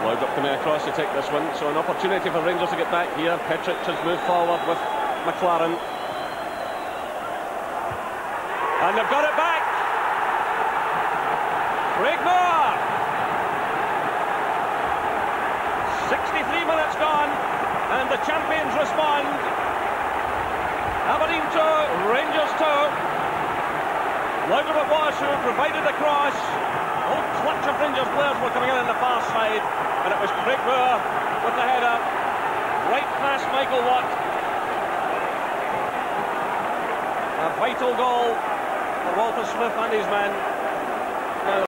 Laudrup coming across to take this one, so an opportunity for Rangers to get back here. Petric has moved forward with McLaren. And they've got it back. Craig Moore. 63 minutes gone, and the champions respond. Aberdeen 2, Rangers 2. Laudrup it was who provided the cross. A whole clutch of Rangers players were coming in on the far side, and it was Craig Moore with the header right past Michael Watt. A vital goal for Walter Smith and his men.